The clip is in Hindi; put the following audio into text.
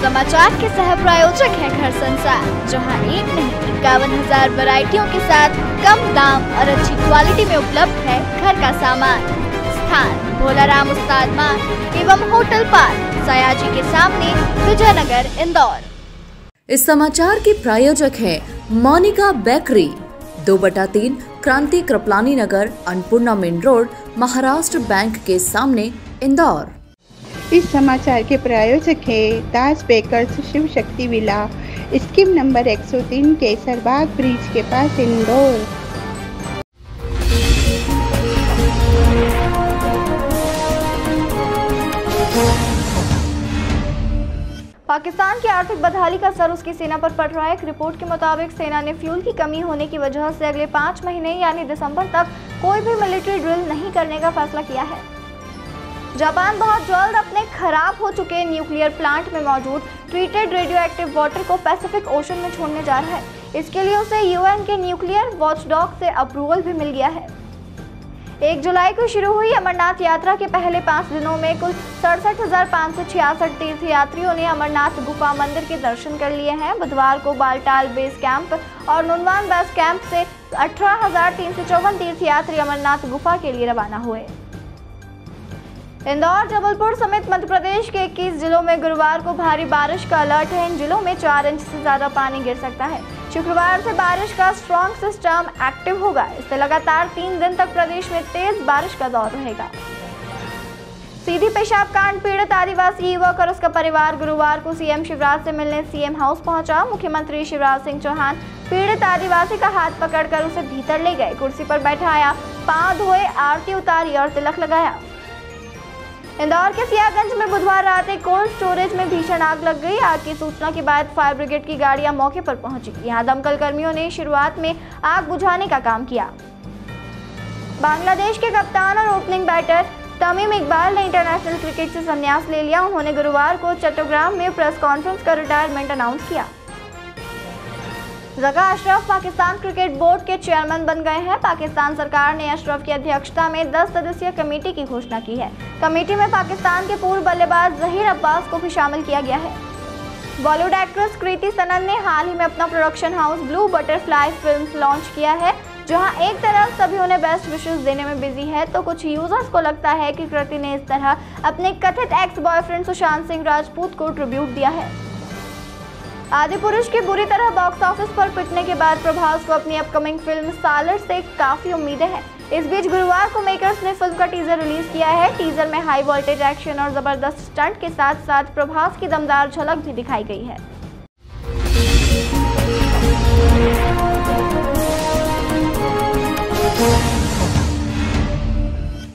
समाचार के सह प्रायोजक है घर संसार, जहां एक नहीं 51,000 वैरायटियों के साथ कम दाम और अच्छी क्वालिटी में उपलब्ध है घर का सामान। स्थान भोलाराम उस्ताद मार्ग एवं होटल पार्क, सयाजी के सामने, विजयनगर, इंदौर। इस समाचार की प्रायोजक है Monika bakery, 2/3 Kranti Kripalani Nagar, Annapurna main road, Maharashtra bank के सामने, इंदौर। इस समाचार के प्रायोजक है दास bakers Shiv Shakti villa, scheme number 103, Kesarbagh bridge के पास, इंदौर। पाकिस्तान की आर्थिक बदहाली का असर उसकी सेना पर पड़ रहा है। एक रिपोर्ट के मुताबिक सेना ने फ्यूल की कमी होने की वजह से अगले 5 महीने यानी दिसंबर तक कोई भी मिलिट्री ड्रिल नहीं करने का फैसला किया है। जापान बहुत जल्द अपने खराब हो चुके न्यूक्लियर प्लांट में मौजूद ट्रीटेड रेडियो एक्टिव वाटर को पैसिफिक ओशन में छोड़ने जा रहा है। इसके लिए उसे यूएन के न्यूक्लियर वॉचडॉग से अप्रूवल भी मिल गया है। 1 जुलाई को शुरू हुई अमरनाथ यात्रा के पहले 5 दिनों में कुल 67,566 तीर्थयात्रियों ने अमरनाथ गुफा मंदिर के दर्शन कर लिए हैं। बुधवार को बालटाल बेस कैंप और नुनवान बेस कैंप से 18,354 तीर्थयात्री अमरनाथ गुफा के लिए रवाना हुए। इंदौर, जबलपुर समेत मध्य प्रदेश के 21 जिलों में गुरुवार को भारी बारिश का अलर्ट है। इन जिलों में 4 इंच से ज्यादा पानी गिर सकता है। शुक्रवार से बारिश का स्ट्रॉन्ग सिस्टम एक्टिव होगा। इससे लगातार 3 दिन तक प्रदेश में तेज बारिश का दौर रहेगा। सीधी पेशाब कांड पीड़ित आदिवासी युवक और उसका परिवार गुरुवार को सीएम शिवराज से मिलने सीएम हाउस पहुंचा। मुख्यमंत्री शिवराज सिंह चौहान पीड़ित आदिवासी का हाथ पकड़कर उसे भीतर ले गए, कुर्सी पर बैठाया, पांव धोए, आरती उतारी और तिलक लगाया। इंदौर के सियागंज में बुधवार रात एक कोल्ड स्टोरेज में भीषण आग लग गई। आग की सूचना के बाद फायर ब्रिगेड की गाड़ियां मौके पर पहुंची। यहां दमकल कर्मियों ने शुरुआत में आग बुझाने का काम किया। बांग्लादेश के कप्तान और ओपनिंग बैटर तमीम इकबाल ने इंटरनेशनल क्रिकेट से संन्यास ले लिया। उन्होंने गुरुवार को चट्टग्राम में प्रेस कॉन्फ्रेंस कर रिटायरमेंट अनाउंस किया। जका अशरफ पाकिस्तान क्रिकेट बोर्ड के चेयरमैन बन गए हैं। पाकिस्तान सरकार ने अशरफ की अध्यक्षता में 10 सदस्यीय कमेटी की घोषणा की है। कमेटी में पाकिस्तान के पूर्व बल्लेबाज जहीर अब्बास को भी शामिल किया गया है। बॉलीवुड एक्ट्रेस कृति सनन ने हाल ही में अपना production house blue butterfly films launch किया है। जहां एक तरफ सभी उन्हें बेस्ट विशेस देने में बिजी है, तो कुछ यूजर्स को लगता है कि कृति ने इस तरह अपने कथित एक्स बॉयफ्रेंड सुशांत सिंह राजपूत को ट्रिब्यूट दिया है। आदिपुरुष की बुरी तरह बॉक्स ऑफिस पर पिटने के बाद प्रभास को अपनी अपकमिंग फिल्म सालर से काफी उम्मीदें हैं। इस बीच गुरुवार को मेकर्स ने फिल्म का टीजर रिलीज किया है। टीजर में हाई वोल्टेज एक्शन और जबरदस्त स्टंट के साथ साथ प्रभास की दमदार झलक भी दिखाई गई है।